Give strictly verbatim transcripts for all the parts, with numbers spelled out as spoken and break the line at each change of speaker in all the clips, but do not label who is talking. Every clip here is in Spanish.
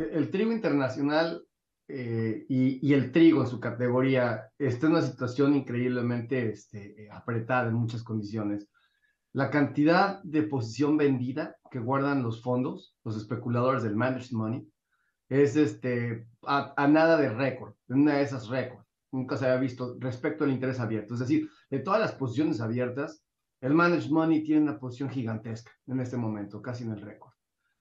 el trigo internacional eh, y, y el trigo en su categoría está en una situación increíblemente este, apretada en muchas condiciones. La cantidad de posición vendida que guardan los fondos, los especuladores del managed money, es este, a, a nada de récord, una de esas récords. Nunca se había visto respecto al interés abierto. Es decir, de todas las posiciones abiertas, el managed money tiene una posición gigantesca en este momento, casi en el récord.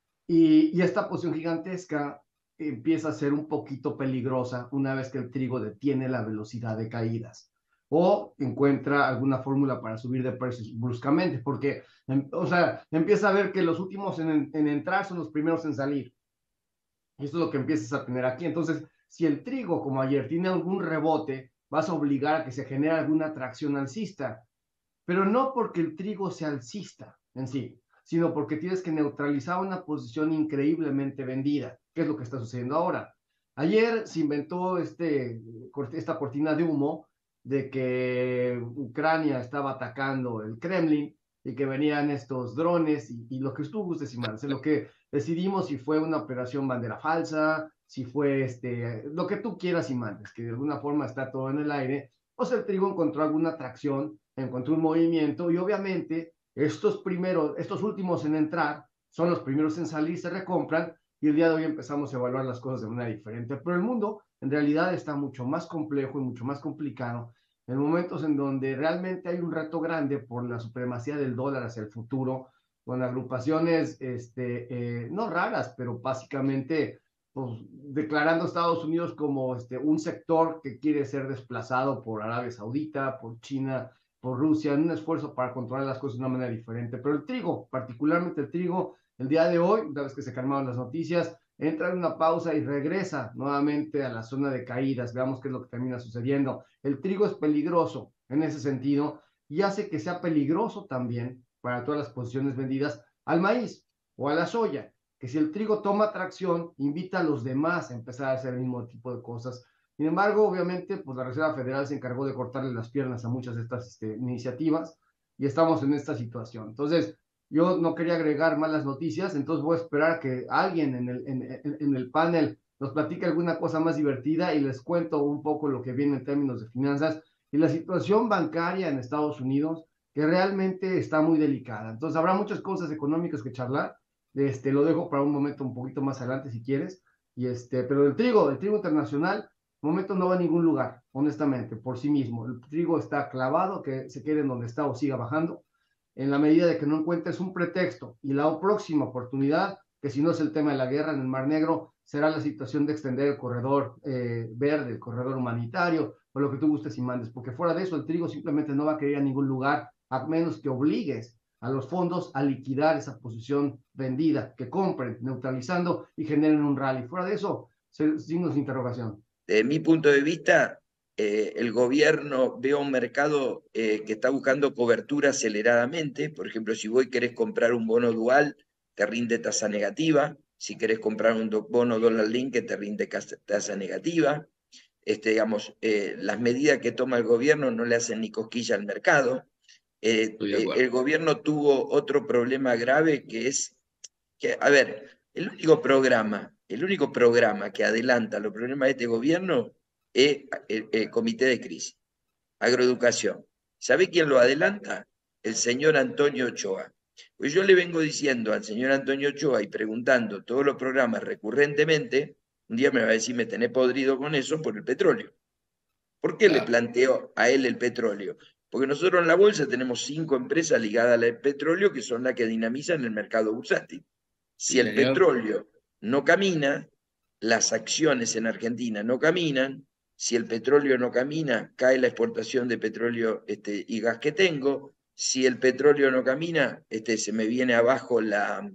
Y, y esta posición gigantesca empieza a ser un poquito peligrosa una vez que el trigo detiene la velocidad de caídas o encuentra alguna fórmula para subir de precios bruscamente, porque, o sea, empieza a ver que los últimos en, en entrar son los primeros en salir. Y esto es lo que empiezas a tener aquí. Entonces, si el trigo, como ayer, tiene algún rebote, vas a obligar a que se genere alguna atracción alcista, pero no porque el trigo sea alcista en sí, sino porque tienes que neutralizar una posición increíblemente vendida, que es lo que está sucediendo ahora. Ayer se inventó este, esta cortina de humo de que Ucrania estaba atacando el Kremlin y que venían estos drones y, y lo que tú gustes y mandes. Lo que decidimos si fue una operación bandera falsa, si fue este, lo que tú quieras y mandes, que de alguna forma está todo en el aire, o sea, el trigo encontró alguna atracción, encontró un movimiento y obviamente estos primeros, estos últimos en entrar son los primeros en salir, se recompran y el día de hoy empezamos a evaluar las cosas de manera diferente. Pero el mundo en realidad está mucho más complejo y mucho más complicado en momentos en donde realmente hay un reto grande por la supremacía del dólar hacia el futuro, con agrupaciones este, eh, no raras, pero básicamente pues, declarando a Estados Unidos como este, un sector que quiere ser desplazado por Arabia Saudita, por China, por Rusia, en un esfuerzo para controlar las cosas de una manera diferente. Pero el trigo, particularmente el trigo, el día de hoy, una vez que se calmaron las noticias, entra en una pausa y regresa nuevamente a la zona de caídas. Veamos qué es lo que termina sucediendo. El trigo es peligroso en ese sentido y hace que sea peligroso también para todas las posiciones vendidas al maíz o a la soya, que si el trigo toma tracción, invita a los demás a empezar a hacer el mismo tipo de cosas. Sin embargo, obviamente, pues la Reserva Federal se encargó de cortarle las piernas a muchas de estas este, iniciativas y estamos en esta situación. Entonces, yo no quería agregar malas noticias, entonces voy a esperar a que alguien en el, en, en, en el panel nos platique alguna cosa más divertida y les cuento un poco lo que viene en términos de finanzas y la situación bancaria en Estados Unidos, que realmente está muy delicada. Entonces, habrá muchas cosas económicas que charlar. Este, lo dejo para un momento un poquito más adelante si quieres. Y este, pero el trigo, el trigo internacional, de momento no va a ningún lugar, honestamente, por sí mismo. El trigo está clavado, que se quede en donde está o siga bajando en la medida de que no encuentres un pretexto. Y la próxima oportunidad, que si no es el tema de la guerra en el Mar Negro, será la situación de extender el corredor eh, verde, el corredor humanitario, o lo que tú gustes y mandes, porque fuera de eso el trigo simplemente no va a querer ir a ningún lugar, a menos que obligues a los fondos a liquidar esa posición vendida, que compren, neutralizando y generen un rally. Fuera de eso, signos de interrogación.
Desde mi punto de vista, eh, el gobierno ve un mercado eh, que está buscando cobertura aceleradamente. Por ejemplo, si vos querés comprar un bono dual, te rinde tasa negativa. Si querés comprar un do, bono dólar link, que te rinde tasa negativa. Este, digamos, eh, las medidas que toma el gobierno no le hacen ni cosquilla al mercado. Eh, eh, el gobierno tuvo otro problema grave que es que, a ver, el único programa, el único programa que adelanta los problemas de este gobierno es el, el Comité de Crisis, Agroeducación. ¿Sabe quién lo adelanta? El señor Antonio Ochoa. Pues yo le vengo diciendo al señor Antonio Ochoa y preguntando todos los programas recurrentemente, un día me va a decir, me tenés podrido con eso por el petróleo. ¿Por qué claro. le planteo a él el petróleo? Porque nosotros en la bolsa tenemos cinco empresas ligadas al petróleo que son las que dinamizan el mercado bursátil. Si sí, el señor. petróleo no camina, las acciones en Argentina no caminan. Si el petróleo no camina, cae la exportación de petróleo este, y gas que tengo. Si el petróleo no camina, este, se me viene abajo la,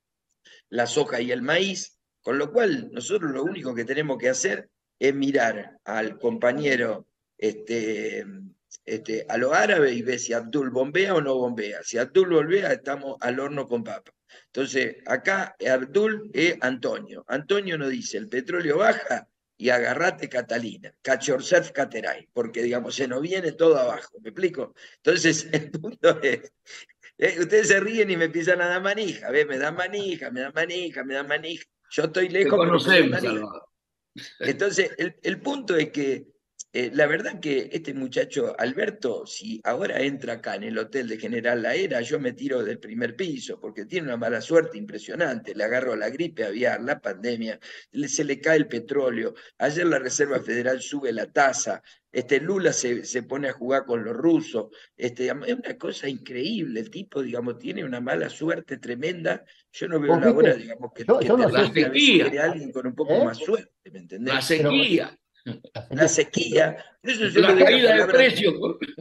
la soja y el maíz. Con lo cual, nosotros lo único que tenemos que hacer es mirar al compañero este, este, a lo árabe y ver si Abdul bombea o no bombea. Si Abdul bombea, estamos al horno con papa. Entonces, acá Abdul es Antonio. Antonio nos dice, el petróleo baja y agarrate Catalina, catch yourself Cateray, porque, digamos, se nos viene todo abajo, ¿me explico? Entonces, el punto es, eh, ustedes se ríen y me empiezan a dar manija, ¿ves? Me dan manija, me dan manija, me dan manija. Yo estoy
Te
lejos, pero me lo
conocemos,
manejo.
Salvador.
Entonces, el, el punto es que eh, la verdad que este muchacho Alberto, si ahora entra acá en el hotel de General La Era, yo me tiro del primer piso, porque tiene una mala suerte impresionante. Le agarro la gripe aviar, la pandemia, le- se le cae el petróleo. Ayer la Reserva Federal sube la tasa. Este Lula se, se pone a jugar con los rusos. Este, es una cosa increíble. El tipo, digamos, tiene una mala suerte tremenda. Yo no veo
Vos
la hora,
viste,
digamos, que,
yo,
que
yo no
La
sé
termine,
si,
a ver si
sequía,
viene alguien con un poco
¿eh?
más suerte, ¿me
la
entendés?
Pero
sequía,
la
La
sequía,
sequía. Por eso yo le
la
doy la
caída de
palabra,
precios.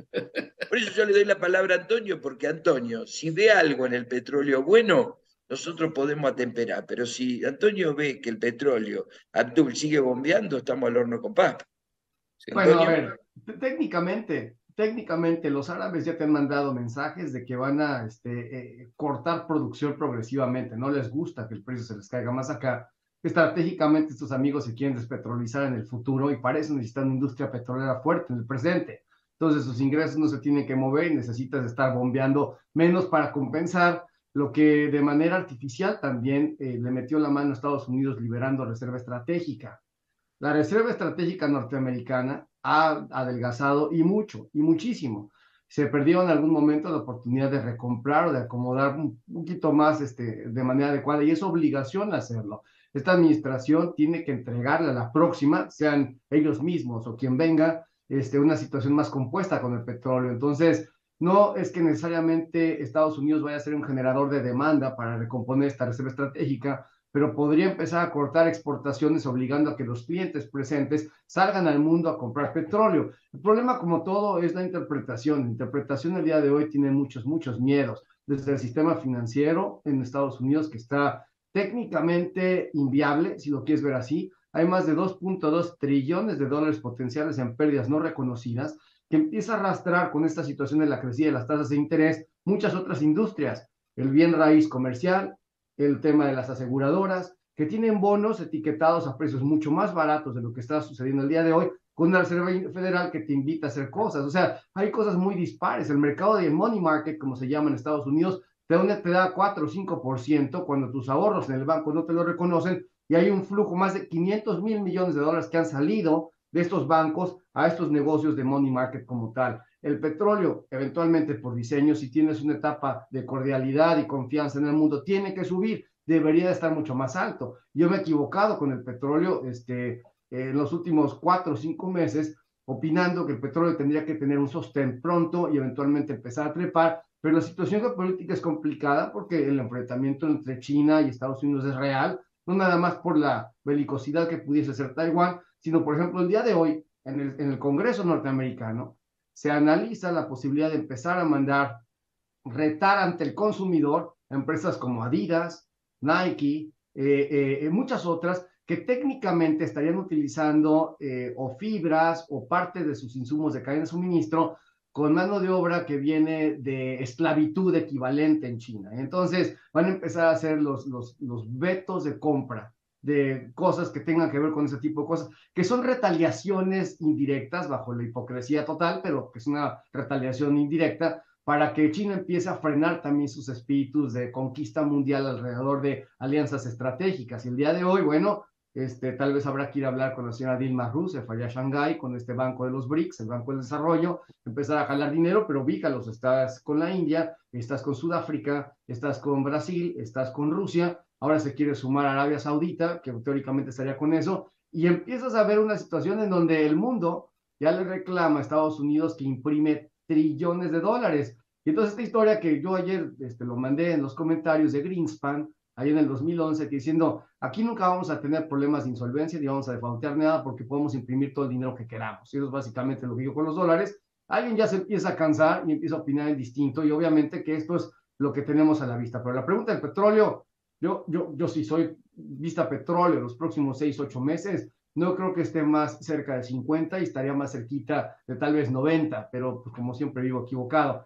por eso yo le doy la palabra a Antonio, porque Antonio, si ve algo en el petróleo bueno, nosotros podemos atemperar, pero si Antonio ve que el petróleo, Abdul, sigue bombeando, estamos al horno con papa.
Bueno, a
Antonio,
ver, t- técnicamente, técnicamente los árabes ya te han mandado mensajes de que van a este, eh, cortar producción progresivamente. No les gusta que el precio se les caiga más acá. Estratégicamente estos amigos se quieren despetrolizar en el futuro y para eso necesitan una industria petrolera fuerte en el presente. Entonces sus ingresos no se tienen que mover y necesitas estar bombeando menos para compensar lo que de manera artificial también eh, le metió la mano a Estados Unidos liberando reserva estratégica. La Reserva Estratégica Norteamericana ha adelgazado y mucho, y muchísimo. Se perdió en algún momento la oportunidad de recomprar o de acomodar un poquito más este, de manera adecuada y es obligación hacerlo. Esta administración tiene que entregarle a la próxima, sean ellos mismos o quien venga, este, una situación más compuesta con el petróleo. Entonces, no es que necesariamente Estados Unidos vaya a ser un generador de demanda para recomponer esta reserva estratégica, pero podría empezar a cortar exportaciones obligando a que los clientes presentes salgan al mundo a comprar petróleo. El problema, como todo, es la interpretación. La interpretación el día de hoy tiene muchos, muchos miedos, desde el sistema financiero en Estados Unidos, que está técnicamente inviable, si lo quieres ver así. Hay más de dos punto dos trillones de dólares potenciales en pérdidas no reconocidas, que empieza a arrastrar con esta situación de la crecida de las tasas de interés muchas otras industrias, el bien raíz comercial, el tema de las aseguradoras, que tienen bonos etiquetados a precios mucho más baratos de lo que está sucediendo el día de hoy, con una Reserva Federal que te invita a hacer cosas. O sea, hay cosas muy dispares. El mercado de money market, como se llama en Estados Unidos, te da, te da cuatro o cinco por ciento cuando tus ahorros en el banco no te lo reconocen y hay un flujo más de quinientos mil millones de dólares que han salido de estos bancos a estos negocios de money market como tal. El petróleo, eventualmente por diseño, si tienes una etapa de cordialidad y confianza en el mundo, tiene que subir, debería de estar mucho más alto. Yo me he equivocado con el petróleo este, en los últimos cuatro o cinco meses, opinando que el petróleo tendría que tener un sostén pronto y eventualmente empezar a trepar, pero la situación geopolítica es complicada porque el enfrentamiento entre China y Estados Unidos es real, no nada más por la belicosidad que pudiese ser Taiwán, sino por ejemplo el día de hoy en el, en el Congreso norteamericano se analiza la posibilidad de empezar a mandar retar ante el consumidor a empresas como Adidas, Nike, eh, eh, muchas otras que técnicamente estarían utilizando eh, o fibras o parte de sus insumos de cadena de suministro con mano de obra que viene de esclavitud equivalente en China. Entonces van a empezar a hacer los, los, los vetos de compra de cosas que tengan que ver con ese tipo de cosas, que son retaliaciones indirectas bajo la hipocresía total, pero que es una retaliación indirecta para que China empiece a frenar también sus espíritus de conquista mundial alrededor de alianzas estratégicas. Y el día de hoy, bueno, este, tal vez habrá que ir a hablar con la señora Dilma Rousseff allá a Shanghái, con este banco de los BRICS, el Banco del Desarrollo, empezar a jalar dinero, pero ubícalos, estás con la India, estás con Sudáfrica, estás con Brasil, estás con Rusia, ahora se quiere sumar a Arabia Saudita, que teóricamente estaría con eso, y empiezas a ver una situación en donde el mundo ya le reclama a Estados Unidos que imprime trillones de dólares. Y entonces esta historia que yo ayer este, lo mandé en los comentarios de Greenspan, ahí en el dos mil once, que diciendo, aquí nunca vamos a tener problemas de insolvencia, ni vamos a defautear nada porque podemos imprimir todo el dinero que queramos. Y eso es básicamente lo que digo con los dólares. Alguien ya se empieza a cansar y empieza a opinar en distinto, y obviamente que esto es lo que tenemos a la vista. Pero la pregunta del petróleo, yo, yo, yo sí soy vista petróleo los próximos seis, ocho meses, no creo que esté más cerca de cincuenta y estaría más cerquita de tal vez noventa, pero pues, como siempre vivo equivocado.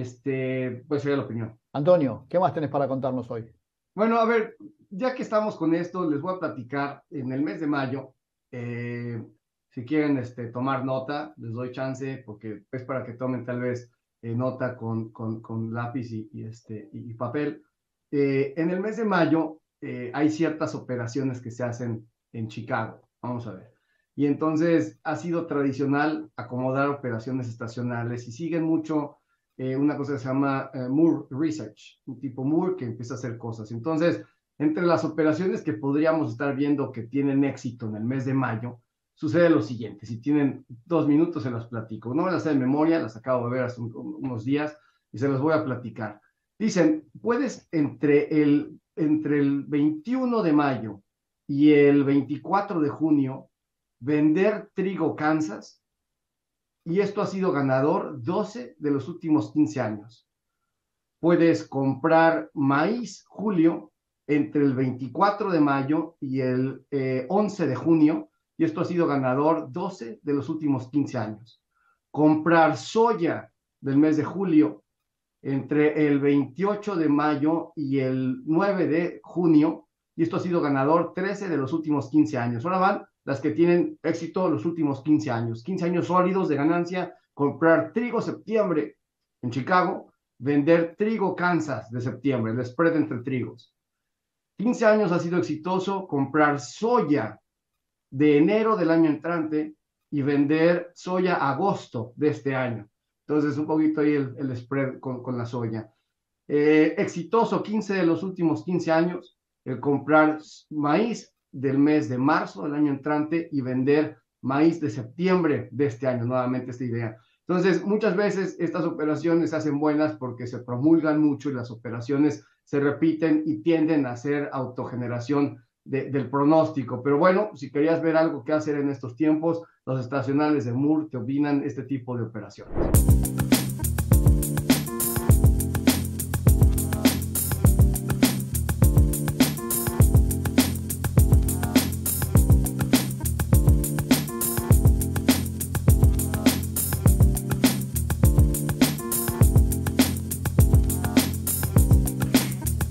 Este, pues sería la opinión.
Antonio, ¿qué más tenés para contarnos hoy?
Bueno, a ver, ya que estamos con esto, les voy a platicar en el mes de mayo. Eh, si quieren este, tomar nota, les doy chance, porque es para que tomen tal vez eh, nota con, con, con lápiz y, y, este, y, y papel. Eh, en el mes de mayo eh, hay ciertas operaciones que se hacen en Chicago. Vamos a ver. Y entonces ha sido tradicional acomodar operaciones estacionales y siguen mucho eh, una cosa que se llama eh, Moore Research, un tipo Moore que empieza a hacer cosas. Entonces, entre las operaciones que podríamos estar viendo que tienen éxito en el mes de mayo, sucede lo siguiente. Si tienen dos minutos, se las platico. No me las sé de memoria, las acabo de ver hace un, unos días y se las voy a platicar. Dicen, puedes entre el, entre el veintiuno de mayo y el veinticuatro de junio vender trigo Kansas, y esto ha sido ganador doce de los últimos quince años. Puedes comprar maíz julio entre el veinticuatro de mayo y el eh, once de junio, y esto ha sido ganador doce de los últimos quince años. Comprar soya del mes de julio entre el veintiocho de mayo y el nueve de junio, y esto ha sido ganador trece de los últimos quince años. Ahora van las que tienen éxito los últimos quince años, quince años sólidos de ganancia. Comprar trigo septiembre en Chicago, vender trigo Kansas de septiembre, el spread entre trigos. quince años ha sido exitoso comprar soya de enero del año entrante y vender soya agosto de este año. Entonces, un poquito ahí el, el spread con, con la soya. Eh, exitoso quince de los últimos quince años, el comprar maíz del mes de marzo del año entrante y vender maíz de septiembre de este año, nuevamente esta idea. Entonces, muchas veces estas operaciones se hacen buenas porque se promulgan mucho y las operaciones se repiten y tienden a ser autogeneración de, del pronóstico. Pero bueno, si querías ver algo que hacer en estos tiempos, los estacionales de Moore te opinan este tipo de operaciones.